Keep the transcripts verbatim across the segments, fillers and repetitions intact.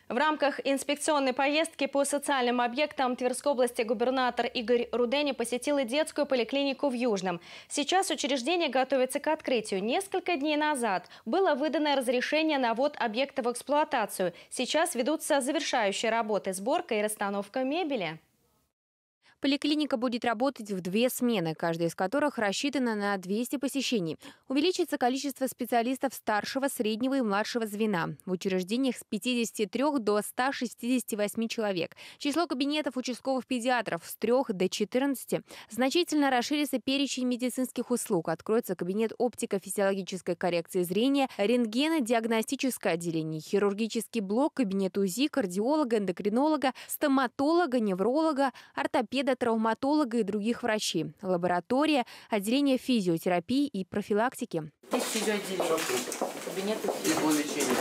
В рамках инспекционной поездки по социальным объектам Тверской области губернатор Игорь Рудени посетил и детскую поликлинику в Южном. Сейчас учреждение готовится к открытию. Несколько дней назад было выдано разрешение на ввод объекта в эксплуатацию. Сейчас ведутся завершающие работы – сборка и расстановка мебели. Поликлиника будет работать в две смены, каждая из которых рассчитана на двести посещений. Увеличится количество специалистов старшего, среднего и младшего звена. В учреждениях с пятидесяти трёх до ста шестидесяти восьми человек. Число кабинетов участковых педиатров с трёх до четырнадцати. Значительно расширится перечень медицинских услуг. Откроется кабинет оптико-физиологической коррекции зрения, рентгено-диагностическое отделение, хирургический блок, кабинет УЗИ, кардиолога, эндокринолога, стоматолога, невролога, ортопеда, травматолога и других врачей, лаборатория, отделение физиотерапии и профилактики. Здесь физиоотделение, кабинеты физиолечения.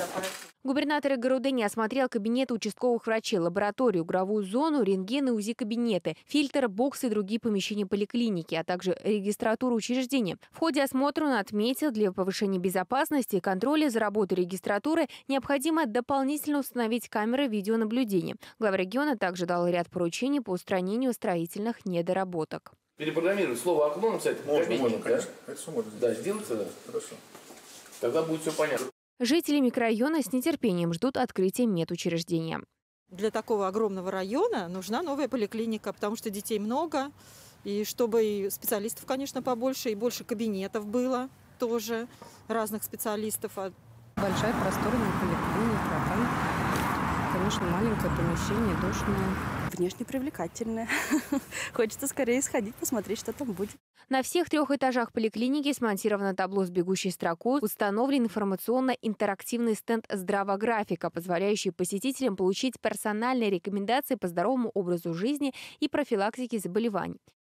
Губернатор Игорь Рудени осмотрел кабинеты участковых врачей, лабораторию, игровую зону, рентген и УЗИ-кабинеты, фильтр, боксы и другие помещения поликлиники, а также регистратуру учреждения. В ходе осмотра он отметил, для повышения безопасности и контроля за работой регистратуры необходимо дополнительно установить камеры видеонаблюдения. Глава региона также дал ряд поручений по устранению строительных недоработок. Перепрограммировать слово «окно» написать. Можно, можно, да? конечно. Это все можно Да, сделать. сделать это. Хорошо. Тогда будет все понятно. Жители микрорайона с нетерпением ждут открытия медучреждения. Для такого огромного района нужна новая поликлиника, потому что детей много, и чтобы и специалистов, конечно, побольше, и больше кабинетов было тоже, разных специалистов. Большая просторная поликлиника, а там, конечно, маленькое помещение, душное. Внешне привлекательное. Хочется скорее сходить, посмотреть, что там будет. На всех трех этажах поликлиники смонтировано табло с бегущей строкой, установлен информационно-интерактивный стенд «Здравографика», позволяющий посетителям получить персональные рекомендации по здоровому образу жизни и профилактике заболеваний.